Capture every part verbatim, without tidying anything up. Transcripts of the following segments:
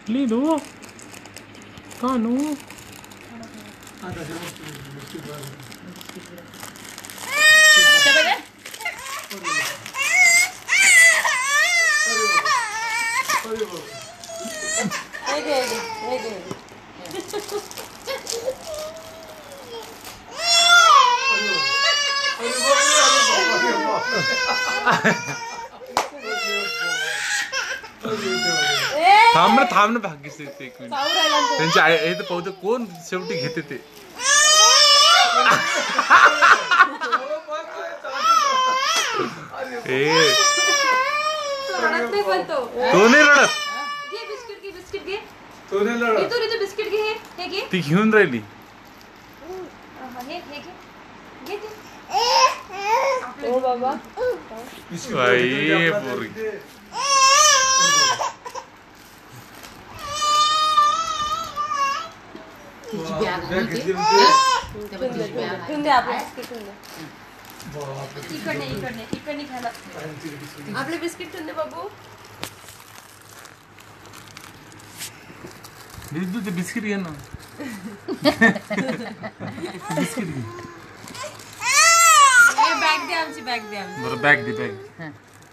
Lido. Kanu. थांबणं थांबणं भाग्यच ते एक मिनिट त्यांच्या हे तर पाहू कोण शेवटी घेते ते तो नाही रडत ती घेऊन राहिली बाबा आपले बिस्किट ठेवून दे बाबू ते बिस्किट घे ना बिस्किट घे बॅग दे आमची बॅग दे आमची बरं बॅग दे बॅग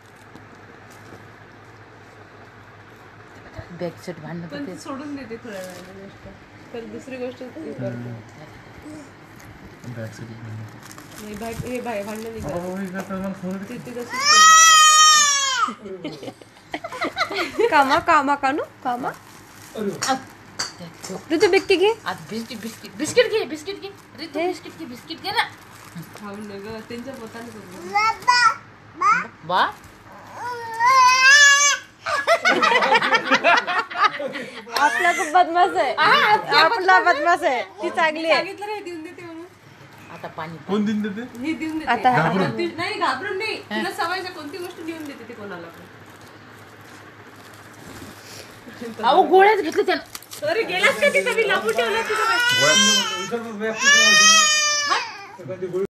बॅग सेट भांडण पण सोडून देते थोड्या वेळाने गोष्ट तर दुसरी गोष्ट करते बॅग सेट नाही बॅग हे बाय भांडण नाही कामा कामा कानू कामा ऋतू बिस्किट घे बिस्किट बिस्किट बिस्किट घे बिस्किट घे ऋतू बिस्किट घे बिस्किट घे ना खाऊन न ग त्यांच्या पोटाने वा आपला खूप बदमाश आहे आपला बदमाश आहे ती चांगली आहे सांगितलं नाही देऊन देते म्हणून आता पाणी कोण देऊन देते हे देऊन देते आता नाही घाबरून नाही तिला सवय आहे कोणती गोष्ट देऊन देते ते कोणाला पण अहो गोळ्याच घेतले त्यानं अरे गेलास का तिथं मी लपून ठेवलं तिथं